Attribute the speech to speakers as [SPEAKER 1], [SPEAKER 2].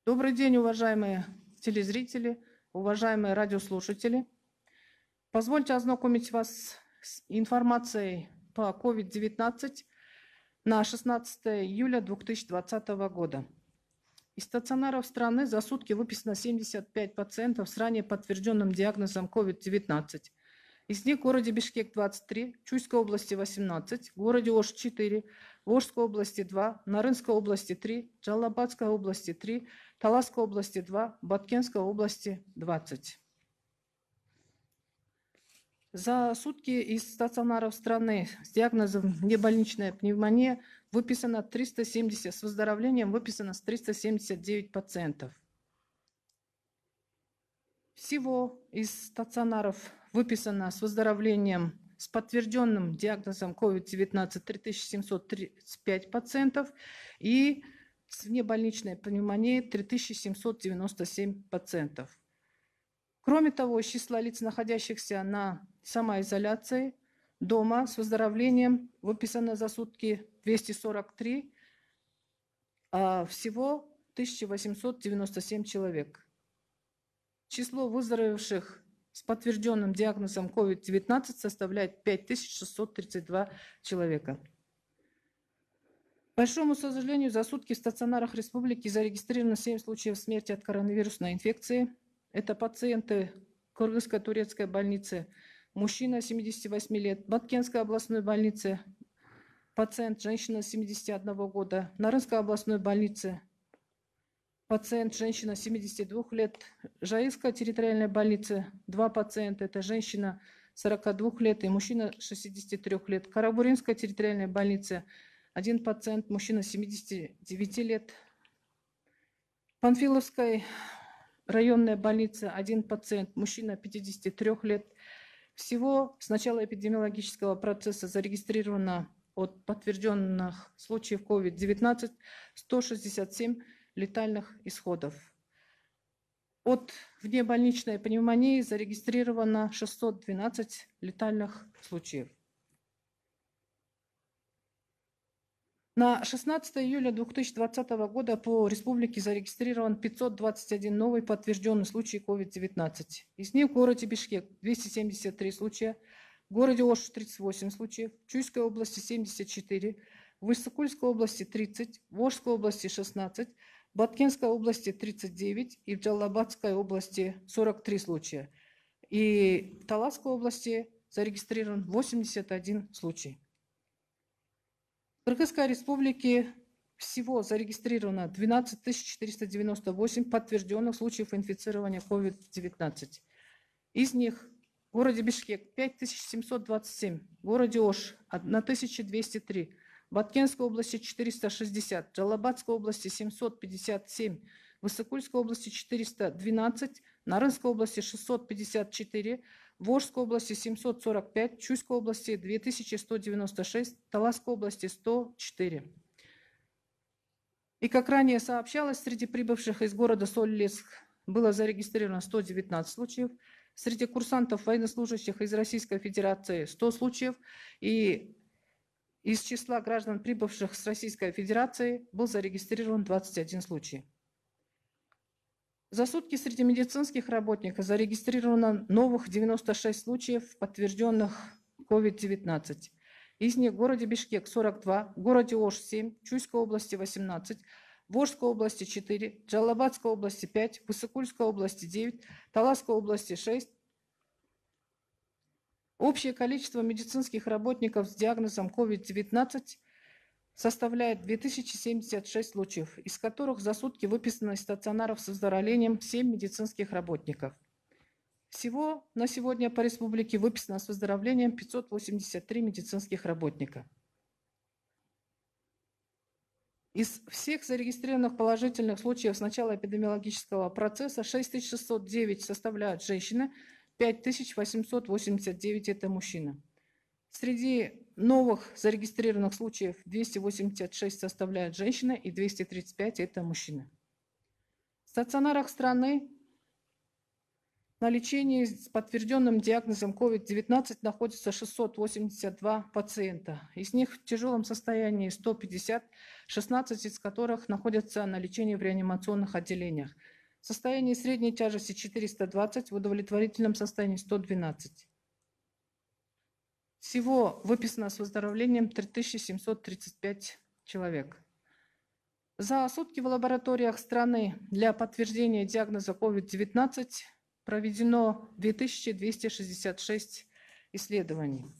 [SPEAKER 1] Добрый день, уважаемые телезрители, уважаемые радиослушатели. Позвольте ознакомить вас с информацией по COVID-19 на 16 июля 2020 года. Из стационаров страны за сутки выписано 75 пациентов с ранее подтвержденным диагнозом COVID-19. Из них в городе Бишкек 23, в Чуйской области 18, в городе Ош 4, в Ошской области 2, Нарынской области 3, Джалабадской области 3, Таласской области 2, Баткенской области 20. За сутки из стационаров страны с диагнозом небольничная пневмония выписано 370, с выздоровлением выписано 379 пациентов. Всего из стационаров выписано с выздоровлением с подтвержденным диагнозом COVID-19 3735 пациентов и с внебольничной пневмонией 3797 пациентов. Кроме того, из числа лиц, находящихся на самоизоляции дома с выздоровлением, выписано за сутки 243, а всего 1897 человек. Число выздоровевших с подтвержденным диагнозом COVID-19 составляет 5632 человека. К большому сожалению, за сутки в стационарах республики зарегистрировано 7 случаев смерти от коронавирусной инфекции. Это пациенты Кыргызско-турецкой больницы, мужчина 78 лет, Баткенской областной больницы, пациент женщина 71 года, Нарынской областной больнице, пациент женщина 72 лет, Жаильской территориальной больнице 2 пациента, это женщина 42 лет и мужчина 63 лет, Карабуринской территориальной больнице 1 пациент, мужчина 79 лет, Панфиловской районной больнице 1 пациент, мужчина 53 лет. Всего с начала эпидемиологического процесса зарегистрировано от подтвержденных случаев COVID-19 167 летальных исходов. От внебольничной пневмонии зарегистрировано 612 летальных случаев. На 16 июля 2020 года по республике зарегистрирован 521 новый подтвержденный случай COVID-19. Из них в городе Бишкек 273 случая, в городе Ош 38 случаев, в Чуйской области 74, в Высокульской области 30, в Ошской области 16, в Баткенской области 39 и в Джалабадской области 43 случая. И в Таласской области зарегистрирован 81 случай. В Кыргызской республике всего зарегистрировано 12 498 подтвержденных случаев инфицирования COVID-19. Из них в городе Бишкек 5727, в городе Ош 1203, в Баткенской области 460, в Джалабадской области 757, в Высокульской области 412, в Нарынской области 654, в Ошской области 745, в Чуйской области 2196, в Таласской области 104. И как ранее сообщалось, среди прибывших из города Соль-Илецк было зарегистрировано 119 случаев, среди курсантов военнослужащих из Российской Федерации 100 случаев, и из числа граждан, прибывших с Российской Федерации, был зарегистрирован 21 случай. За сутки среди медицинских работников зарегистрировано новых 96 случаев, подтвержденных COVID-19. Из них в городе Бишкек 42, в городе Ош 7, в Чуйской области 18, в Ошской области 4, в Джалабадской области 5, в Высокульской области 9, в Таласской области 6. Общее количество медицинских работников с диагнозом COVID-19 составляет 2076 случаев, из которых за сутки выписано из стационаров с выздоровлением 7 медицинских работников. Всего на сегодня по республике выписано с выздоровлением 583 медицинских работника. Из всех зарегистрированных положительных случаев с начала эпидемиологического процесса 6609 составляют женщины, 5889 – это мужчины. Среди новых зарегистрированных случаев 286 составляют женщины и 235 – это мужчины. В стационарах страны На лечении с подтвержденным диагнозом COVID-19 находится 682 пациента. Из них в тяжелом состоянии 150, 16 из которых находятся на лечении в реанимационных отделениях. В состоянии средней тяжести 420, в удовлетворительном состоянии 112. Всего выписано с выздоровлением 3735 человек. За сутки в лабораториях страны для подтверждения диагноза COVID-19 проведено 2266 исследований.